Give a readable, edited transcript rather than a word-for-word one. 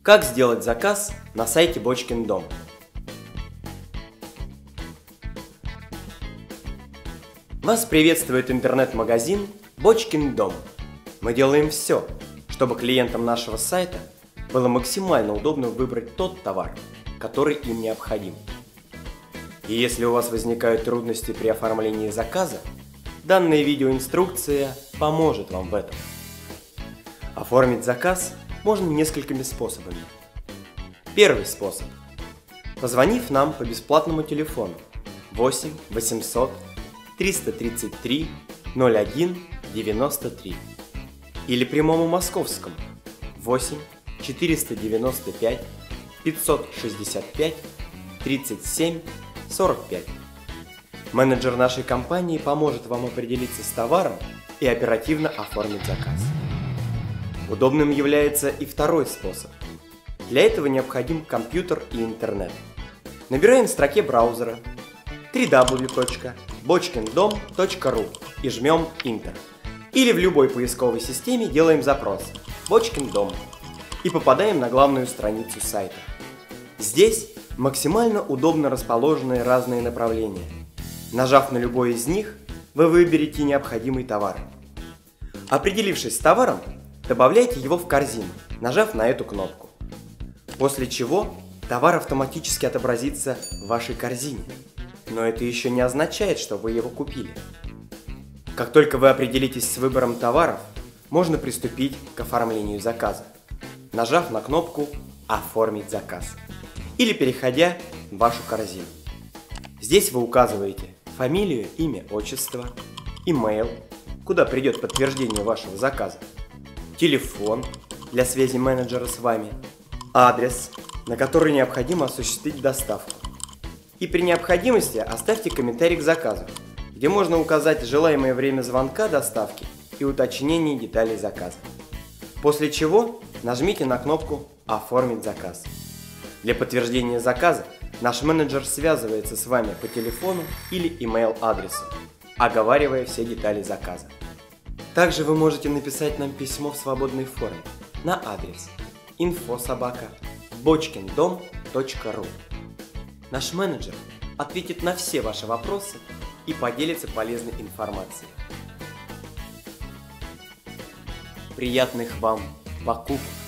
Как сделать заказ на сайте Бочкин дом? Вас приветствует интернет-магазин Бочкин дом. Мы делаем все, чтобы клиентам нашего сайта было максимально удобно выбрать тот товар, который им необходим. И если у вас возникают трудности при оформлении заказа, данная видеоинструкция поможет вам в этом. Оформить заказ можно несколькими способами. Первый способ. Позвонив нам по бесплатному телефону 8 800 333 01 93 или прямому московскому 8 495 565 37 45. Менеджер нашей компании поможет вам определиться с товаром и оперативно оформить заказ. Удобным является и второй способ. Для этого необходим компьютер и интернет. Набираем в строке браузера www.bochkindom.ru и жмем Enter. Или в любой поисковой системе делаем запрос «Бочкин дом» и попадаем на главную страницу сайта. Здесь максимально удобно расположены разные направления. Нажав на любой из них, вы выберете необходимый товар. Определившись с товаром, добавляйте его в корзину, нажав на эту кнопку. После чего товар автоматически отобразится в вашей корзине. Но это еще не означает, что вы его купили. Как только вы определитесь с выбором товаров, можно приступить к оформлению заказа, нажав на кнопку «Оформить заказ» или переходя в вашу корзину. Здесь вы указываете фамилию, имя, отчество, имейл, куда придет подтверждение вашего заказа, телефон для связи менеджера с вами, адрес, на который необходимо осуществить доставку. И при необходимости оставьте комментарий к заказу, где можно указать желаемое время звонка доставки и уточнение деталей заказа. После чего нажмите на кнопку «Оформить заказ». Для подтверждения заказа наш менеджер связывается с вами по телефону или email-адресу, оговаривая все детали заказа. Также вы можете написать нам письмо в свободной форме на адрес info@bochkindom.ru. Наш менеджер ответит на все ваши вопросы и поделится полезной информацией. Приятных вам покупок!